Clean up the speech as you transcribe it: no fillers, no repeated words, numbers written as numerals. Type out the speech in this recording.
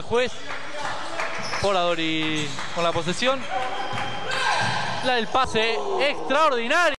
juez. Poradori con la posesión. La del pase extraordinario.